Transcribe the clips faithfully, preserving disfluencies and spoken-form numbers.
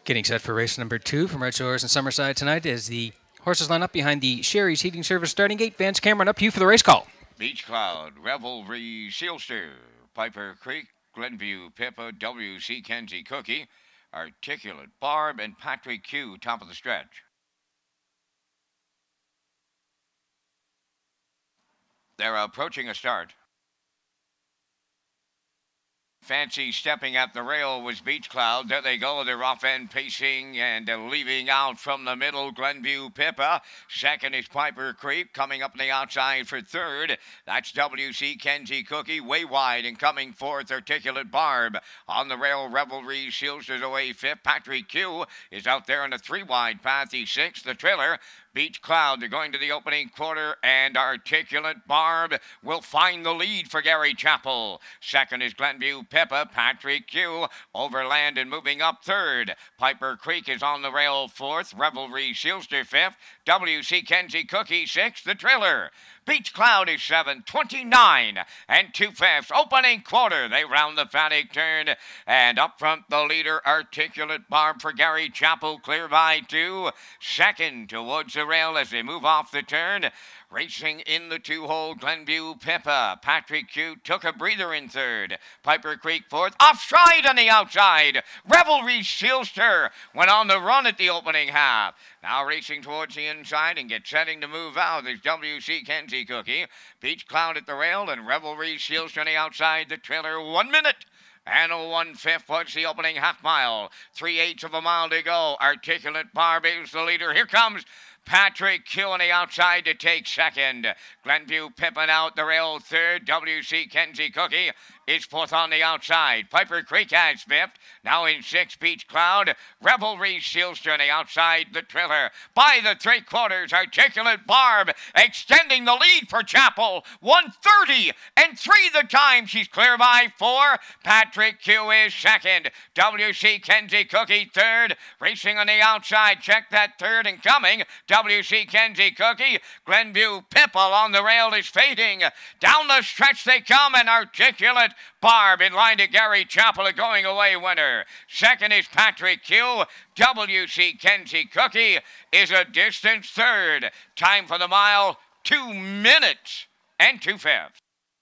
Getting set for race number two from Redshores and Summerside tonight as the horses line up behind the Sherry's Heating Service starting gate. Vance Cameron, up to you for the race call. Beach Cloud, Revelry, Sealster, Piper Creek, Glenview, Pippa, W C Kenzie Cookie, Articulate, Barb, and Patrick Q, top of the stretch. They're approaching a start. Fancy stepping at the rail was Beach Cloud. There they go. They're off end pacing and uh, leaving out from the middle. Glenview Pippa. Second is Piper Creek. Coming up on the outside for third. That's W C Kenzie Cookie. Way wide and coming fourth. Articulate Barb. On the rail, Revelry Sealsters away fifth. Patrick Q is out there on a three wide path. He's sixth. The trailer, Beach Cloud, they're going to the opening quarter, and Articulate Barb will find the lead for Gary Chappell. Second is Glenview Pippa. Patrick Q overland and moving up third. Piper Creek is on the rail fourth. Revelry Sealster fifth. W C Kenzie Cookie sixth. The trailer, Beach Cloud, is seventh. twenty-nine and two fifths. Opening quarter, they round the paddock turn, and up front the leader, Articulate Barb for Gary Chappell, clear by two. Second towards the rail as they move off the turn. Racing in the two-hole, Glenview Pippa. Patrick Q took a breather in third. Piper Creek fourth. Offside on the outside. Revelry Sealster went on the run at the opening half. Now racing towards the inside and get setting to move out is W C Kenzie Cookie. Beach Cloud at the rail and Revelry Sealster on the outside. The trailer, one minute and a one-fifth was the opening half mile. Three-eighths of a mile to go. Articulate Barb is the leader. Here comes Patrick Q on the outside to take second. Glenview Pippin out the rail third. W C Kenzie Cookie is fourth on the outside. Piper Creek has fifth. Now in sixth, Beach Cloud. Revelry Sealster on the outside. The trailer by the three quarters. Articulate Barb extending the lead for Chappell. one thirty and three the time. She's clear by four. Patrick Q is second. W C Kenzie Cookie third. Racing on the outside. Check that third and coming. W C Kenzie Cookie. Glenview Pippa on the rail is fading. Down the stretch they come, and Articulate Barb in line to Gary Chappell, a going away winner. Second is Patrick Q. W C Kenzie Cookie is a distance third. Time for the mile, two minutes and two fifths.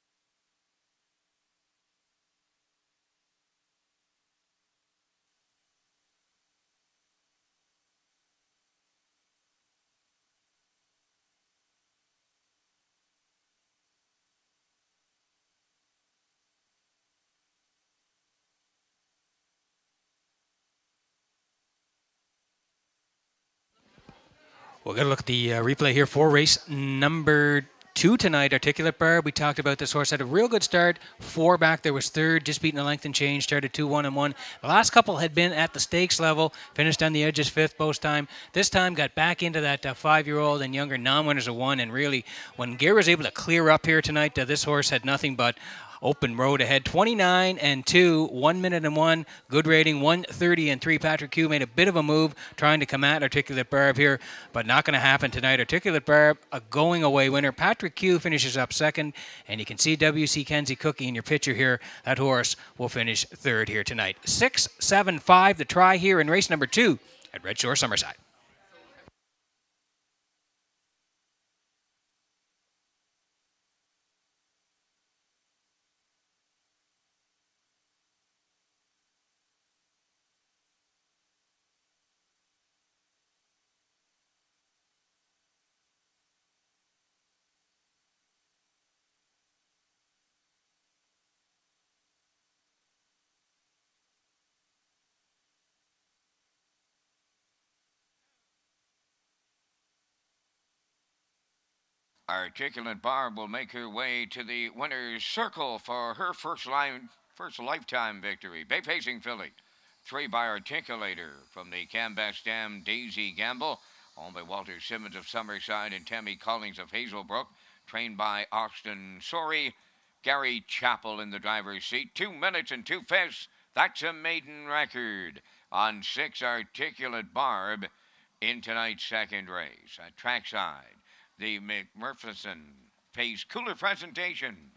We're going to look at the uh, replay here for race number two tonight. Articulate Barb, we talked about this horse, had a real good start. Four back there was third, just beating a length and change, started two one and one. The last couple had been at the stakes level, finished on the edges fifth both time. This time got back into that uh, five-year-old and younger non-winners of one, and really, when Gary was able to clear up here tonight, uh, this horse had nothing but open road ahead. Twenty-nine and two, one minute and one, good rating. One thirty and three. Patrick Q made a bit of a move trying to come at Articulate Barb here, but not going to happen tonight. Articulate Barb, a going away winner. Patrick Q finishes up second, and you can see W C Kenzie Cookie in your picture here. That horse will finish third here tonight. Six, seven, five. The try here in race number two at Redshore Summerside. Articulate Barb will make her way to the winner's circle for her first, line, first lifetime victory. Bay Pacing filly, three by Articulator from the Cambest Dam, Daisy Gamble, owned by Walter Simmons of Summerside and Tammy Collins of Hazelbrook, trained by Austin Sorey. Gary Chappell in the driver's seat. Two minutes and two fifths. That's a maiden record. On six, Articulate Barb in tonight's second race. At trackside, the McMurphison pays cooler presentation.